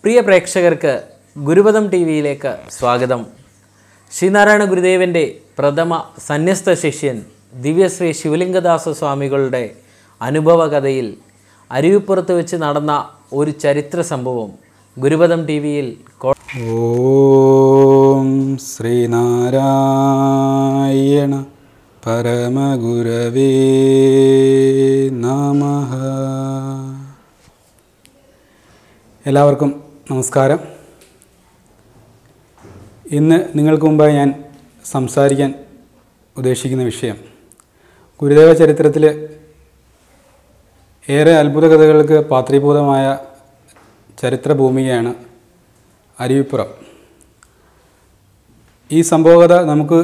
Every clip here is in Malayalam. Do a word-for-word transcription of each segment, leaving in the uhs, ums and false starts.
പ്രിയ പ്രേക്ഷകർക്ക് ഗുരുപദം ടി വിയിലേക്ക് സ്വാഗതം. ശ്രീനാരായണ ഗുരുദേവൻ്റെ പ്രഥമ സന്യസ്ത ശിഷ്യൻ ദിവ്യശ്രീ ശിവലിംഗദാസ സ്വാമികളുടെ അനുഭവ കഥയിൽ അരുവിപ്പുറത്ത് വെച്ച് നടന്ന ഒരു ചരിത്ര സംഭവം ഗുരുപദം ടി വിയിൽ. ഓം ശ്രീനാരായണ പരമഗുരവേ നമഃ. എല്ലാവർക്കും നമസ്കാരം. ഇന്ന് നിങ്ങൾക്ക് മുമ്പായി ഞാൻ സംസാരിക്കാൻ ഉദ്ദേശിക്കുന്ന വിഷയം ഗുരുദേവ ചരിത്രത്തിൽ ഏറെ അത്ഭുത കഥകൾക്ക് പാത്രീഭൂതമായ ചരിത്രഭൂമികയാണ് അരുവിപ്പുറം. ഈ സംഭവകഥ നമുക്ക്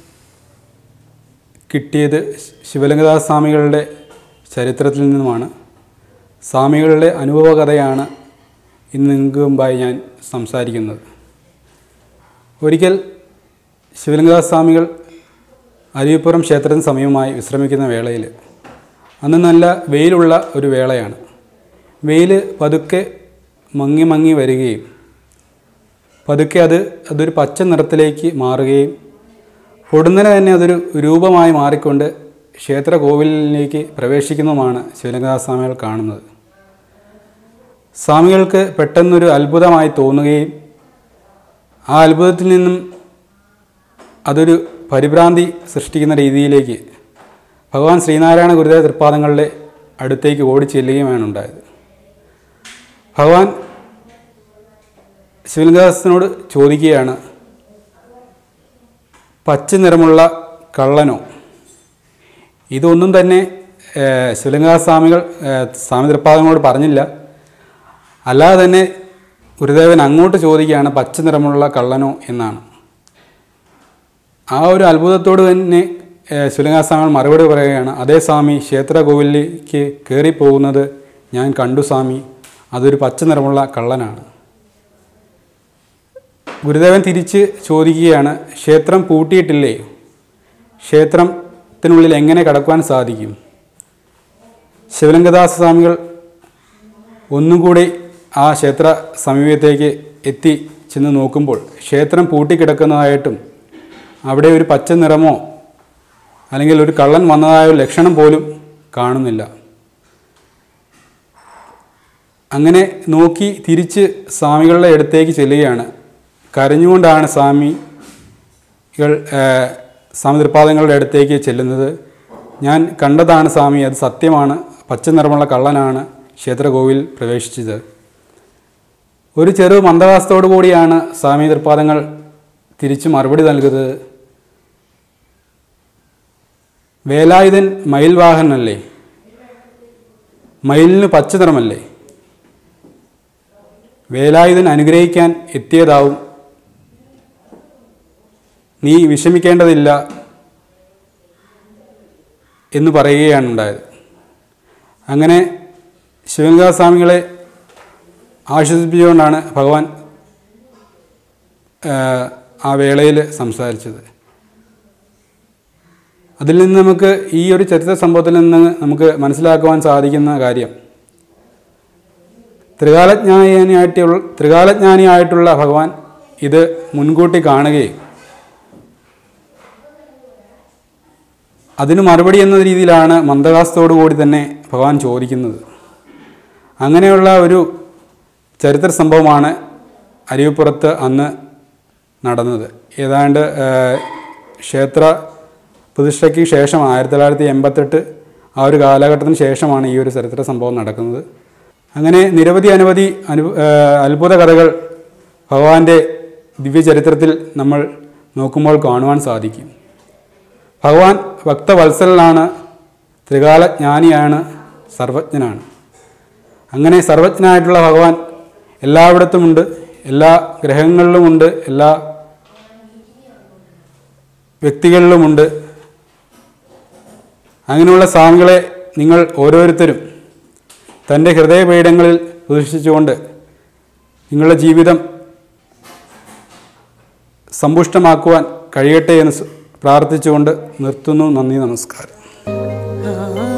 കിട്ടിയത് ശിവലിംഗദാസ സ്വാമികളുടെ ചരിത്രത്തിൽ നിന്നുമാണ്. സ്വാമികളുടെ അനുഭവ കഥയാണ് ഇന്ന് നിങ്ങൾക്ക് മുമ്പായി ഞാൻ സംസാരിക്കുന്നത്. ഒരിക്കൽ ശിവലിംഗദാസ സ്വാമികൾ അരുവിപ്പുറം ക്ഷേത്രത്തിന് സമീപമായി വിശ്രമിക്കുന്ന വേളയിൽ, അന്ന് നല്ല വെയിലുള്ള ഒരു വേളയാണ്. വെയിൽ പതുക്കെ മങ്ങി മങ്ങി വരികയും പതുക്കെ അത് അതൊരു പച്ച നിറത്തിലേക്ക് മാറുകയും പൊടുന്നനെ തന്നെ അതൊരു രൂപമായി മാറിക്കൊണ്ട് ക്ഷേത്ര കോവിലിലേക്ക് പ്രവേശിക്കുന്നതുമാണ് ശിവലിംഗദാസ സ്വാമികൾ കാണുന്നത്. സ്വാമികൾക്ക് പെട്ടെന്നൊരു അത്ഭുതമായി തോന്നുകയും ആ അത്ഭുതത്തിൽ നിന്നും അതൊരു പരിഭ്രാന്തി സൃഷ്ടിക്കുന്ന രീതിയിലേക്ക് ഭഗവാൻ ശ്രീനാരായണ ഗുരുദേവ തൃപ്പാദങ്ങളുടെ അടുത്തേക്ക് ഓടി ചെല്ലുകയുമാണ് ഉണ്ടായത്. ഭഗവാൻ ശിവലിംഗദാസനോട് ചോദിക്കുകയാണ്, പച്ച നിറമുള്ള കള്ളനോ? ഇതൊന്നും തന്നെ ശിവലിംഗദാസ സ്വാമികൾ സ്വാമി തൃപ്പാദങ്ങളോട് പറഞ്ഞില്ല. അല്ലാതെ തന്നെ ഗുരുദേവൻ അങ്ങോട്ട് ചോദിക്കുകയാണ്, പച്ച നിറമുള്ള കള്ളനോ എന്നാണ്. ആ ഒരു അത്ഭുതത്തോട് തന്നെ ശിവലിംഗദാസ സ്വാമികൾ മറുപടി പറയുകയാണ്, അതേ സ്വാമി, ക്ഷേത്ര കോവിലിലേക്ക് കയറിപ്പോകുന്നത് ഞാൻ കണ്ടു സ്വാമി, അതൊരു പച്ച നിറമുള്ള കള്ളനാണ്. ഗുരുദേവൻ തിരിച്ച് ചോദിക്കുകയാണ്, ക്ഷേത്രം പൂട്ടിയിട്ടില്ലേ? ക്ഷേത്രത്തിനുള്ളിൽ എങ്ങനെ കടക്കുവാൻ സാധിക്കും? ശിവലിംഗദാസ സ്വാമികൾ ഒന്നുകൂടി ആ ക്ഷേത്ര സമീപത്തേക്ക് എത്തി ചെന്ന് നോക്കുമ്പോൾ ക്ഷേത്രം പൂട്ടിക്കിടക്കുന്നതായിട്ടും അവിടെ ഒരു പച്ച നിറമോ അല്ലെങ്കിൽ ഒരു കള്ളൻ വന്നതായ ഒരു ലക്ഷണം പോലും കാണുന്നില്ല. അങ്ങനെ നോക്കി തിരിച്ച് സ്വാമികളുടെ അടുത്തേക്ക് ചെല്ലുകയാണ്. കരഞ്ഞുകൊണ്ടാണ് സ്വാമികൾ സ്വാമി തൃപ്പാദങ്ങളുടെ അടുത്തേക്ക് ചെല്ലുന്നത്. ഞാൻ കണ്ടതാണ് സ്വാമി, അത് സത്യമാണ്, പച്ച നിറമുള്ള കള്ളനാണ് ക്ഷേത്ര കോവിൽ പ്രവേശിച്ചത്. ഒരു ചെറു മന്ദഹാസത്തോടു കൂടിയാണ് സ്വാമി തൃപ്പാദങ്ങൾ തിരിച്ച് മറുപടി നൽകുന്നത്. വേലായുധൻ മയിൽ വാഹനല്ലേ? മയിലിന് പച്ച നിറമല്ലേ? വേലായുധൻ അനുഗ്രഹിക്കാൻ എത്തിയതാവും, നീ വിഷമിക്കേണ്ടതില്ല എന്ന് പറയുകയാണ് ഉണ്ടായത്. അങ്ങനെ ശിവലിംഗദാസ സ്വാമികളെ ആശ്വസിപ്പിച്ചുകൊണ്ടാണ് ഭഗവാൻ ആ വേളയിൽ സംസാരിച്ചത്. അതിൽ നിന്ന് നമുക്ക് ഈ ഒരു ചരിത്ര സംഭവത്തിൽ നിന്ന് നമുക്ക് മനസ്സിലാക്കുവാൻ സാധിക്കുന്ന കാര്യം, ത്രികാലജ്ഞാനിയായിട്ടുള്ള ത്രികാലജ്ഞാനിയായിട്ടുള്ള ഭഗവാൻ ഇത് മുൻകൂട്ടി കാണുകയും അതിന് മറുപടി എന്ന രീതിയിലാണ് മന്ദഹാസത്തോടു കൂടി തന്നെ ഭഗവാൻ ചോദിക്കുന്നത്. അങ്ങനെയുള്ള ഒരു ചരിത്ര സംഭവമാണ് അരുവിപ്പുറത്ത് അന്ന് നടന്നത്. ഏതാണ്ട് ക്ഷേത്ര പ്രതിഷ്ഠയ്ക്ക് ശേഷം ആയിരത്തി തൊള്ളായിരത്തി എൺപത്തെട്ട് ആ ഒരു കാലഘട്ടത്തിന് ശേഷമാണ് ഈ ഒരു ചരിത്ര സംഭവം നടക്കുന്നത്. അങ്ങനെ നിരവധി അനവധി അനു അത്ഭുത കഥകൾ ഭഗവാന്റെ ദിവ്യചരിത്രത്തിൽ നമ്മൾ നോക്കുമ്പോൾ കാണുവാൻ സാധിക്കും. ഭഗവാൻ ഭക്തവത്സലനാണ്, ത്രികാലജ്ഞാനിയാണ്, സർവജ്ഞനാണ്. അങ്ങനെ സർവജ്ഞനായിട്ടുള്ള ഭഗവാൻ എല്ലായിടത്തുമുണ്ട്, എല്ലാ ഗ്രഹങ്ങളിലുമുണ്ട്, എല്ലാ വ്യക്തികളിലുമുണ്ട്. അങ്ങനെയുള്ള സ്വാമികളെ നിങ്ങൾ ഓരോരുത്തരും തൻ്റെ ഹൃദയപീഠങ്ങളിൽ പ്രതിഷ്ഠിച്ചുകൊണ്ട് നിങ്ങളുടെ ജീവിതം സമ്പുഷ്ടമാക്കുവാൻ കഴിയട്ടെ എന്ന് പ്രാർത്ഥിച്ചുകൊണ്ട് നിർത്തുന്നു. നന്ദി, നമസ്കാരം.